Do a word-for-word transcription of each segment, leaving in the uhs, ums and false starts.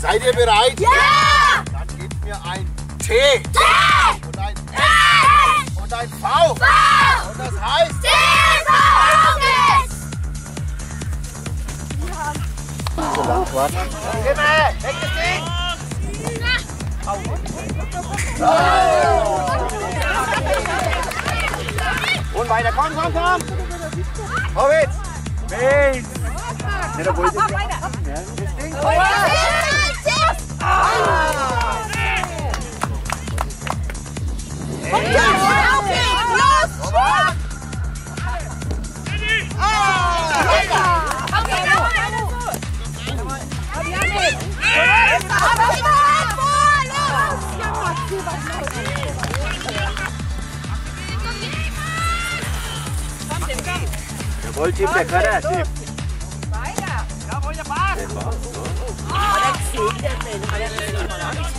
Seid ihr bereit? Ja! Dann gebt mir ein T. T! Und ein S. S! Und ein V. V! Und das heißt? T S V! So lang warten. Himmel! Weg das Ding! Und weiter, komm, komm, komm! Vorwärts! Wins! Ne, da wollte ich nicht haben, ne? Das Ding! Und jetzt! Los! Jawohl, Tim, der Kader, Tim. Weiter! Jawohl, der Bart! Der Bart, so. Oh, der zählt der Mensch. Der zählt der Mensch.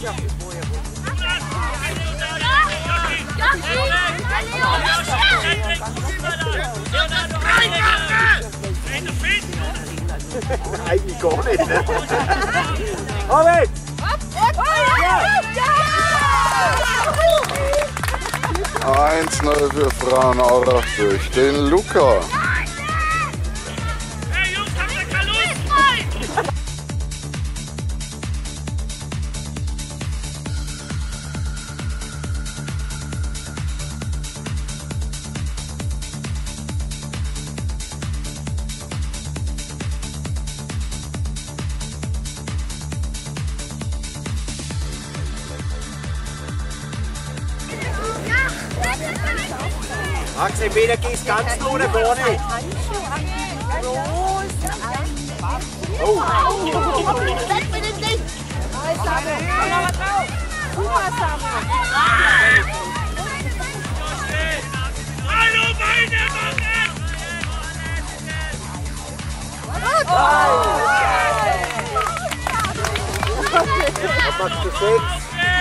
Eigentlich gar nicht, ne? Moment! eins null für Frauenaurach durch den Luca. Hey Jungs, habt ihr keine Lust? Axel, Peter, gehst ganz ohne vorne. Oh. Weg mit dem Ding! Hallo, meine Mann! Was machst du sechs?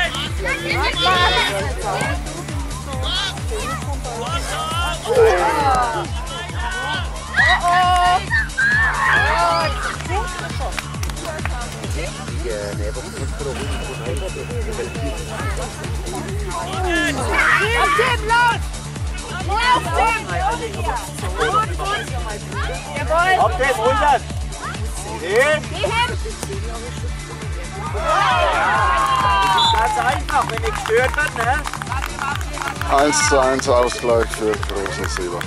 Habt ihr es runter? Geh! Das ist ganz einfach, wenn nicht gestört wird, ne? eins zu eins Ausgleich für Großenseebach.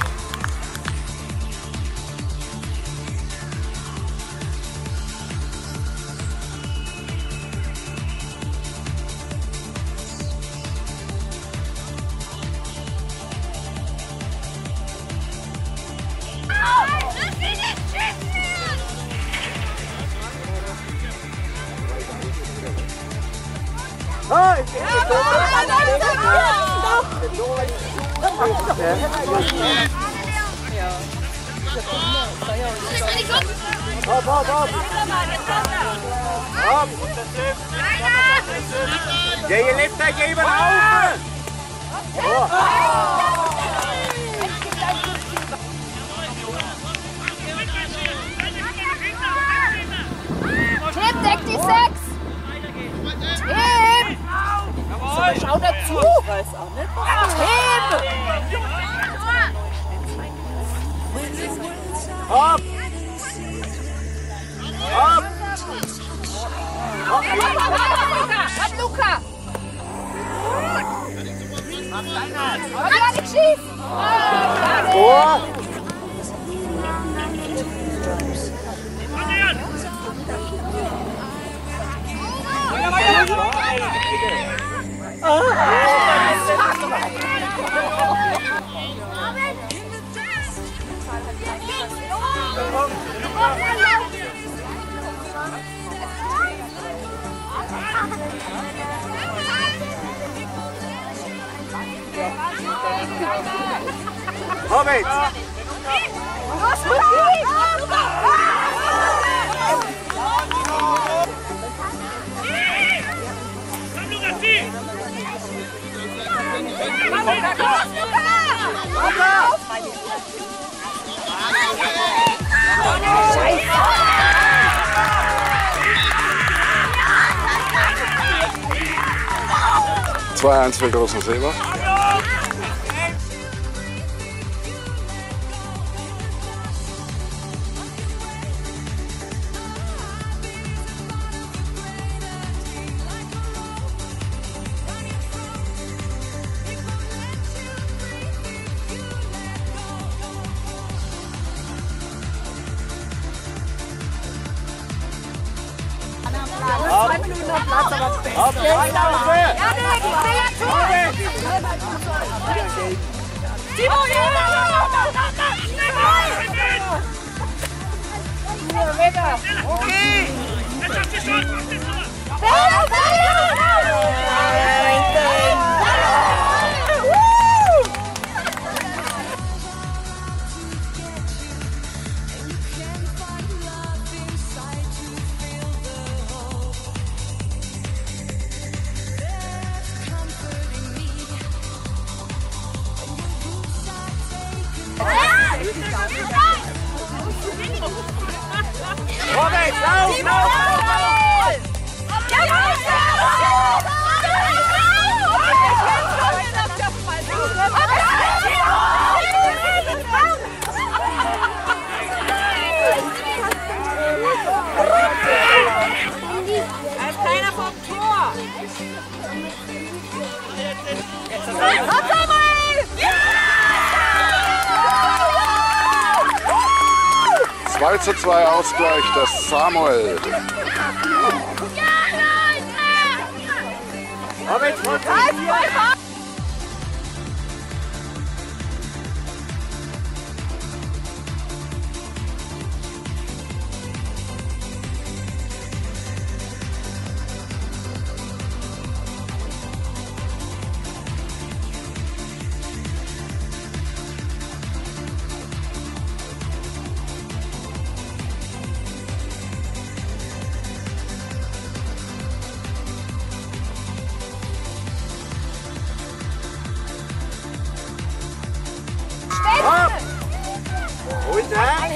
Hey! Hopp, hopp, hopp! Hopp! Ja, ihr lebt euch eben auf! Oh. Tim, deck die sechs! Tim! So, schau dazu! Ich weiß auch nicht. Tim! Hopp! Hopp! Hat Luca! Aber ja nicht schießen! Tor! Hobbit! Los, Mutti! zwei eins für Großenseebach. Zwei Minuten noch Platz, aber best. Ja, Nick, ich will jetzt Tor! Timo, ja! Okay! Jetzt habt ihr schon, macht es noch! Vorwärts, lauf, lauf, lauf! Ein kleiner vom Tor! zwei zu zwei Ausgleich, das Samuel. Vorwärts, vorwärts! Und rein!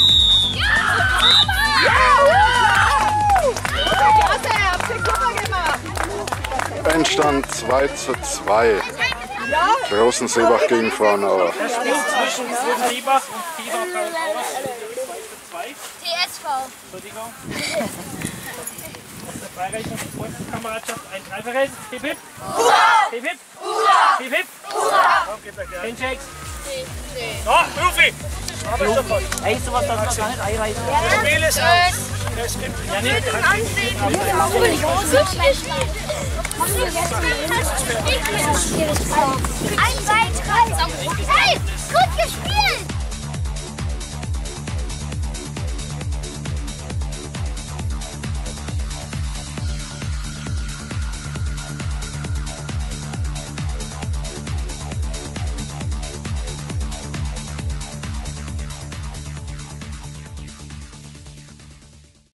Endstand zwei zu zwei. Großenseebach gegen Frauenaurach. Das Spiel zwischen Großenseebach und T S V Frauenaurach zwei. T S V. Entschuldigung. Aus der Freireichung und Freundeskameradschaft ein Dreifaches. Hip hip! Hip hip! Hip hip! Handshakes! Doch, Rufi! Aber schon voll. Ey, sowas darf man gar nicht einreichen. Das Spiel ist aus. Das gibt ja nicht. Ein Beitrag.